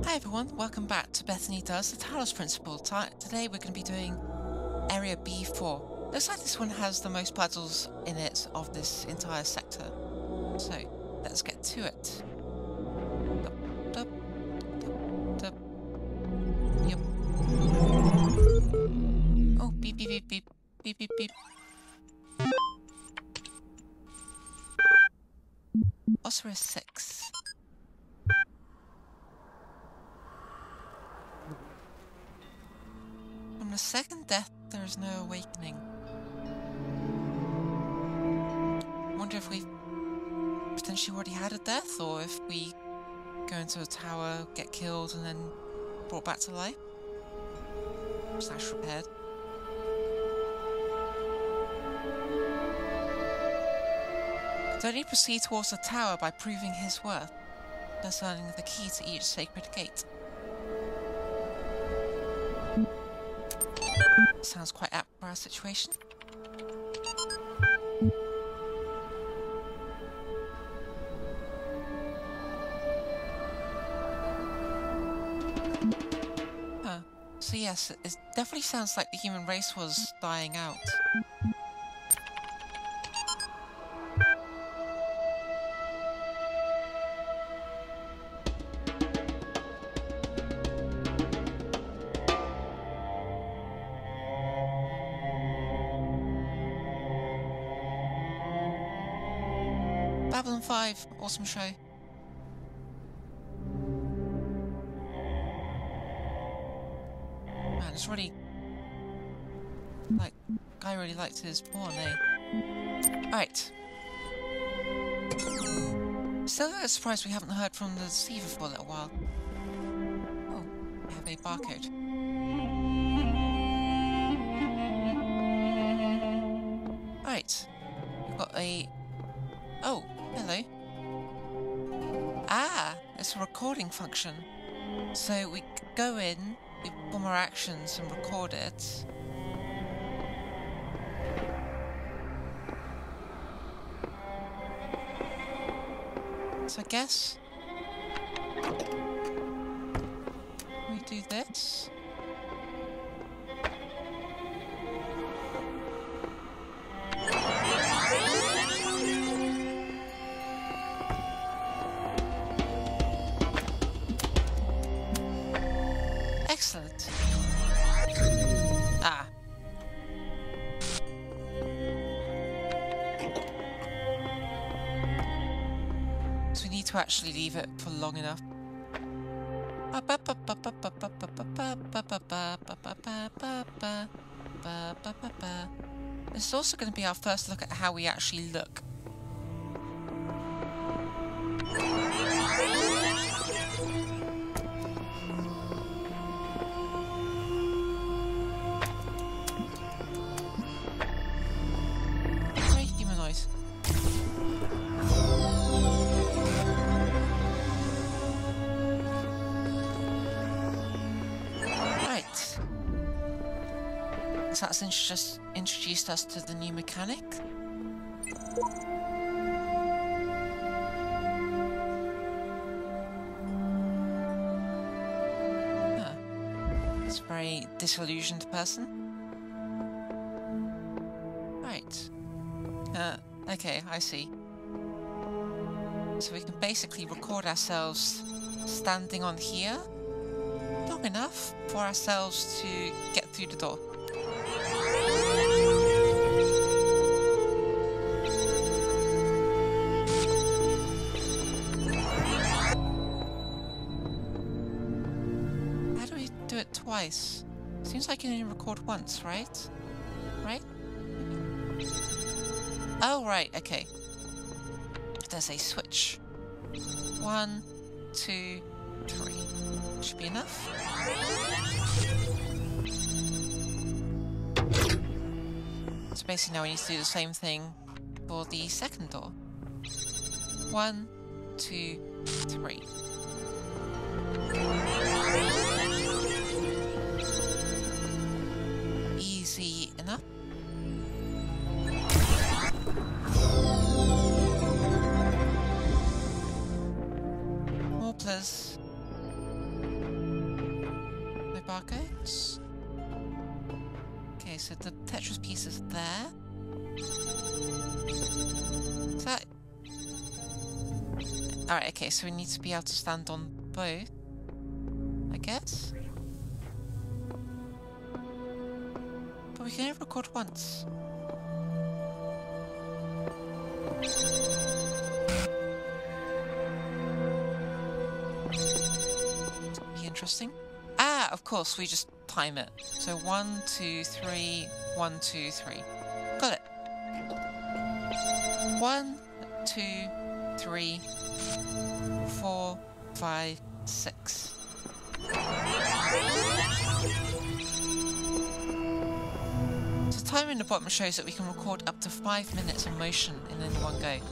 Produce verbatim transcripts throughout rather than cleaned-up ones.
Hi everyone, welcome back to Bethany Does, the Talos Principle. Today we're going to be doing Area B four. Looks like this one has the most puzzles in it of this entire sector. So, let's get to it. Dup, dup, dup, dup. Yep. Oh, beep beep beep beep, beep beep beep. Osiris six. From the second death, there is no awakening. I wonder if we've potentially already had a death, or if we go into a tower, get killed, and then brought back to life. Slash repaired. Could only proceed towards the tower by proving his worth, thus earning the key to each sacred gate. Sounds quite apt for our situation. Huh. So yes, it definitely sounds like the human race was dying out. Babylon five, awesome show. Man, it's really like guy really liked his porn, eh? Alright. Still a little surprised we haven't heard from the deceiver for a little while. Oh, we have a barcode. Alright. We've got a oh, hello. Ah, it's a recording function. So we go in, we perform our actions and record it. So I guess we do this. Excellent. Ah. So we need to actually leave it for long enough. This is also going to be our first look at how we actually look. So that's just introduced us to the new mechanic. Huh. It's a very disillusioned person. Right. Uh, okay, I see. So we can basically record ourselves standing on here long enough for ourselves to get through the door. How do we do it twice? Seems like you can only record once, right? Right? Oh, right, okay. There's a switch. One, two, three. Should be enough. So basically now we need to do the same thing for the second door. One, two, three. Easy enough. More plus. barcodes. Okay, so the Tetris piece is there. Is that... Alright, okay, so we need to be able to stand on both, I guess. But we can only record once. Be interesting. Ah, of course, we just time it. So one, two, three, one, two, three. Got it. One, two, three, four, five, six. So timer in the bottom shows that we can record up to five minutes of motion in only one go.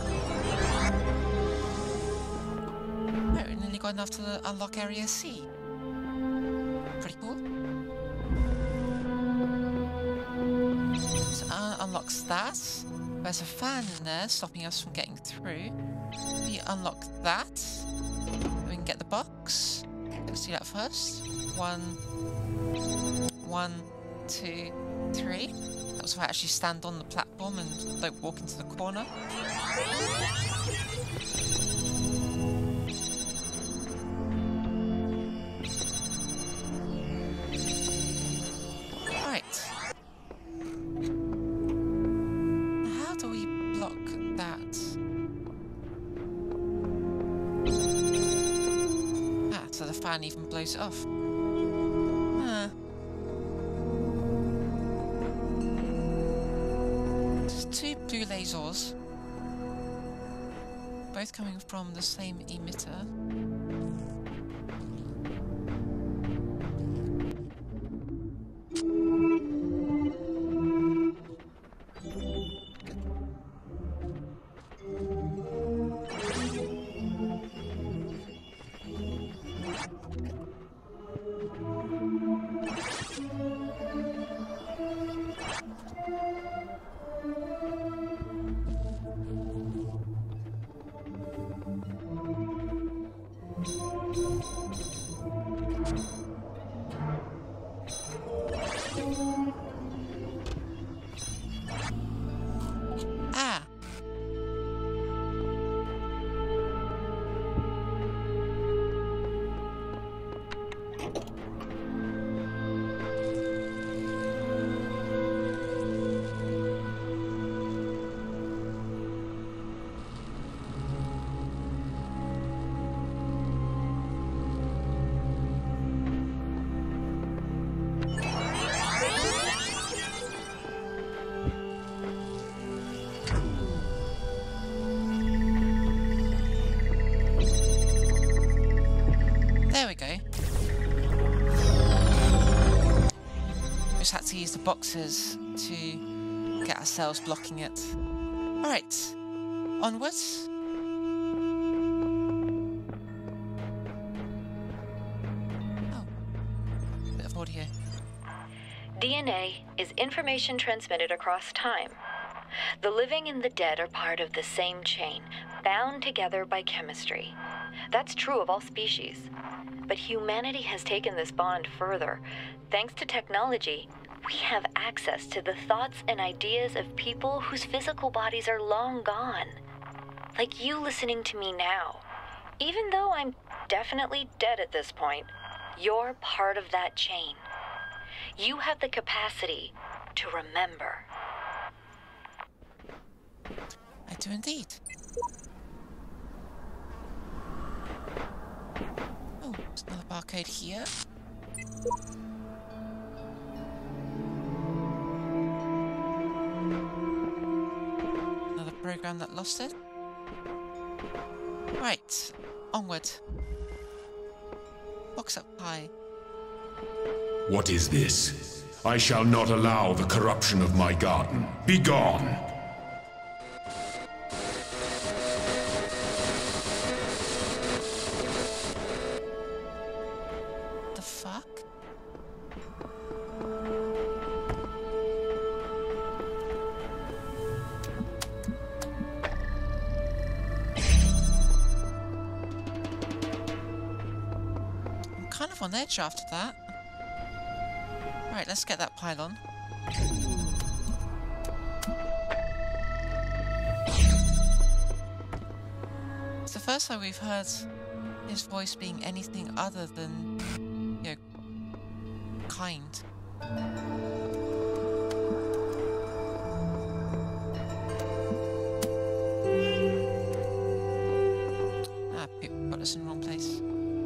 Right, we nearly got enough to unlock Area C. Pretty cool. So uh, unlocks that. There's a fan in there stopping us from getting through. We unlock that. We can get the box. Let's do that first. One, one, two, three. That was if I actually stand on the platform and don't walk into the corner. Right. How do we block that? Ah, so the fan even blows it off. Huh. There's two blue lasers, both coming from the same emitter. Ah! There we go. We just had to use the boxes to get ourselves blocking it. Alright, onwards. Oh, bit of audio. D N A is information transmitted across time. The living and the dead are part of the same chain, bound together by chemistry. That's true of all species. But humanity has taken this bond further. Thanks to technology, we have access to the thoughts and ideas of people whose physical bodies are long gone. Like you listening to me now. Even though I'm definitely dead at this point, you're part of that chain. You have the capacity to remember. I do indeed. Oh, there's another barcode here. Another program that lost it. Right, onward. Box up high. What is this? I shall not allow the corruption of my garden. Be gone! The fuck? I'm kind of on edge after that. Right, let's get that pylon. It's the first time we've heard his voice being anything other than, you know, kind. Ah, poop, got us in the wrong place.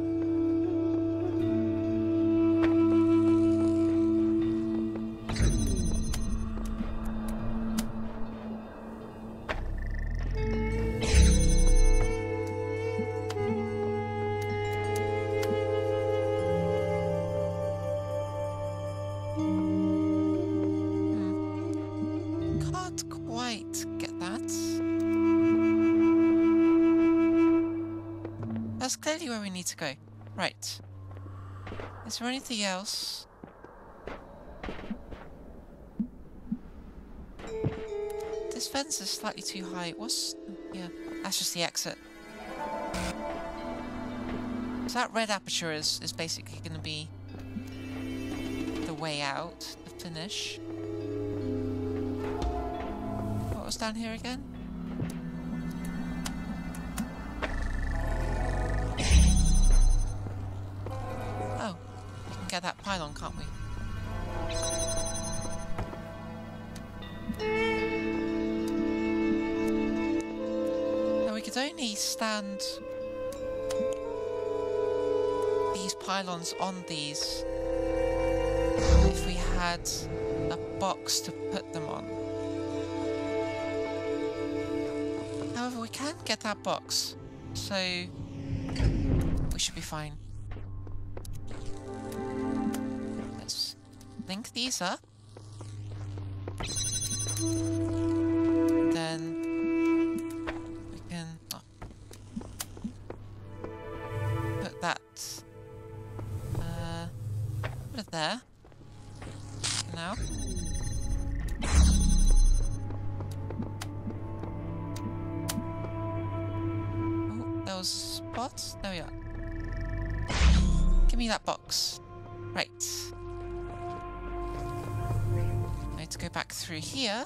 That's clearly where we need to go. Right. Is there anything else? This fence is slightly too high. What's... yeah, that's just the exit. So that red aperture is, is basically going to be the way out, the finish. What was down here again? Get that pylon, can't we? Now we could only stand these pylons on these if we had a box to put them on. However, we can get that box, so we should be fine. Link these up. Then we can oh, put that uh, put it there. Now. Oh, there was a spot. There we are. Give me that box. Right. To go back through here.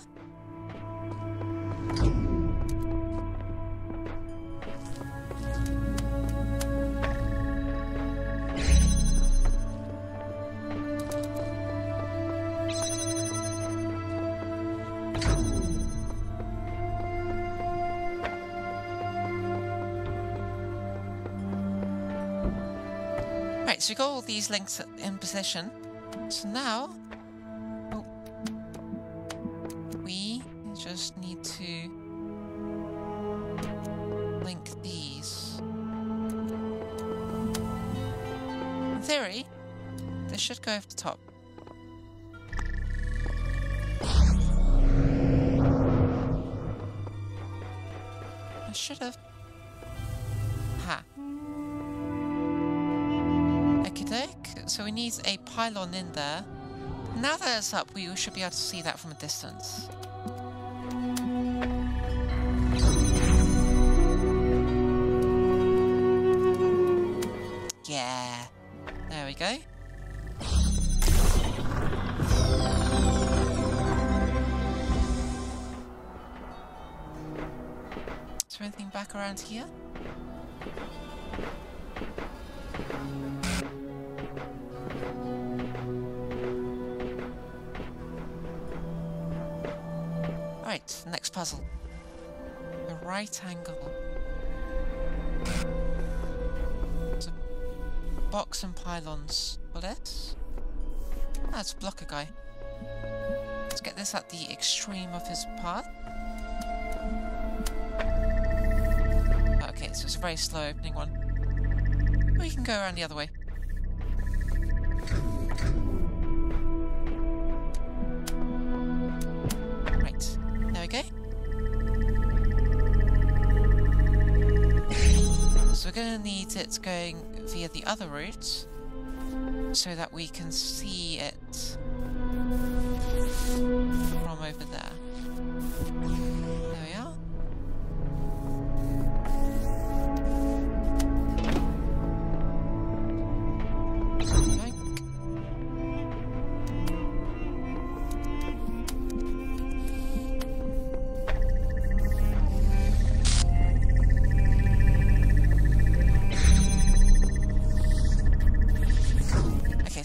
Right, so we got all these links in position. So now just need to link these. In theory, they should go over the top. I should have. Ha. Okey-doke. So we need a pylon in there. Now that it's up, we should be able to see that from a distance. Yeah, there we go. Is there anything back around here? Alright, next puzzle. A right angle. Box and pylons for this. Ah, it's a blocker guy. Let's get this at the extreme of his path. Okay, so it's a very slow opening one. We can go around the other way. Right, there we go. So we're going to need it going via the other route so that we can see it from over there. There we are. Bank.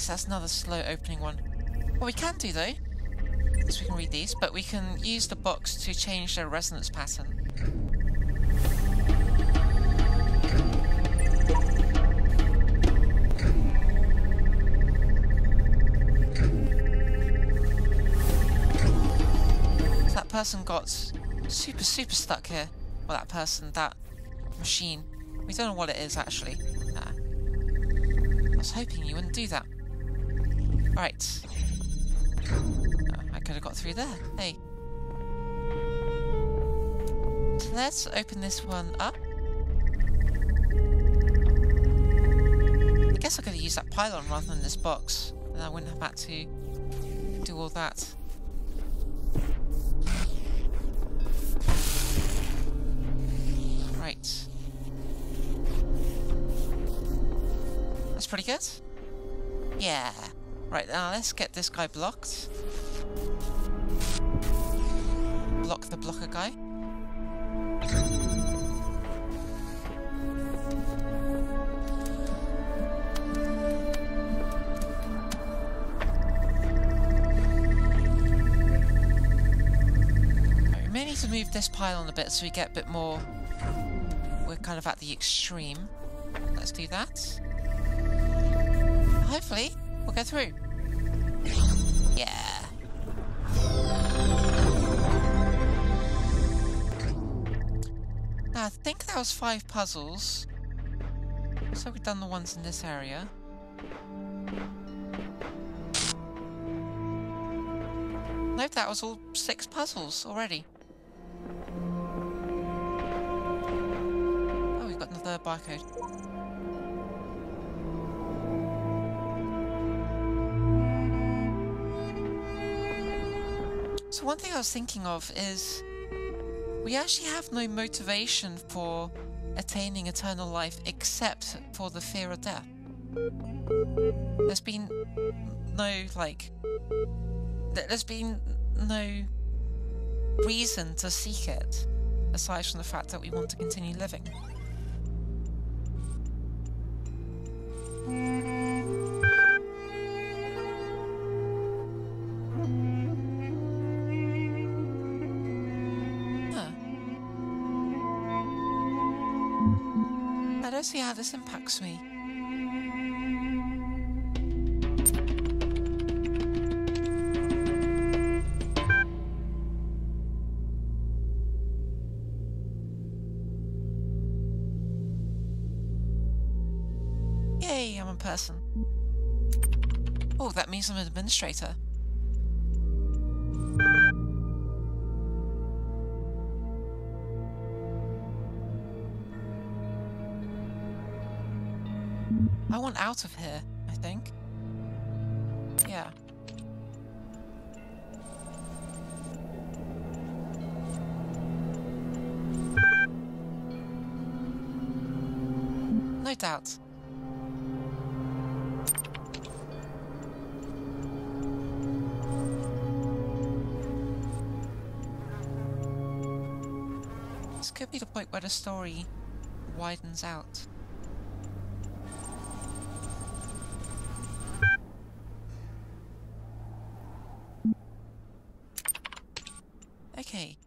so that's another slow opening one. What we can do though, is we can read these, but we can use the box to change their resonance pattern. So that person got super, super stuck here. Well, that person, that machine. We don't know what it is actually. Nah. I was hoping you wouldn't do that. Right. Oh, I could have got through there. Hey. So let's open this one up. I guess I could have used that pylon rather than this box, and I wouldn't have had to do all that. Right. That's pretty good. Yeah. Right, now let's get this guy blocked. Block the blocker guy. Right, we may need to move this pylon a bit so we get a bit more. We're kind of at the extreme. Let's do that. Hopefully, we'll go through. Yeah. Now, I think that was five puzzles. So we've done the ones in this area. Nope, that was all six puzzles already. Oh, we've got another barcode. So one thing I was thinking of is we actually have no motivation for attaining eternal life except for the fear of death. There's been no, like, there's been no reason to seek it aside from the fact that we want to continue living. I don't see how this impacts me. Yay, I'm a person. Oh, that means I'm an administrator. I want out of here, I think. Yeah. No doubt. This could be the point where the story widens out. Okay.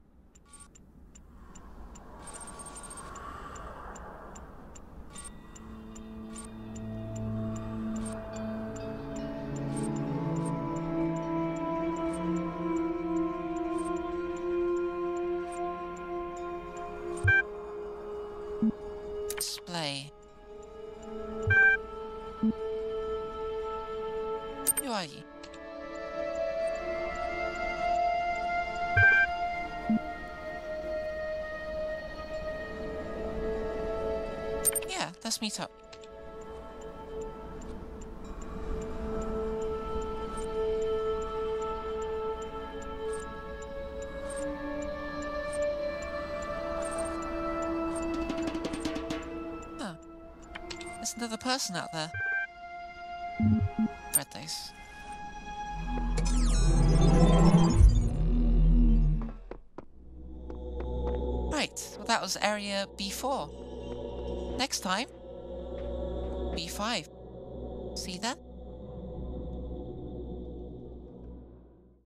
Display. Who are you? Yeah, let's meet up. Huh. There's another person out there. Read those. Right, well that was area B four. Next time, B five. See you then.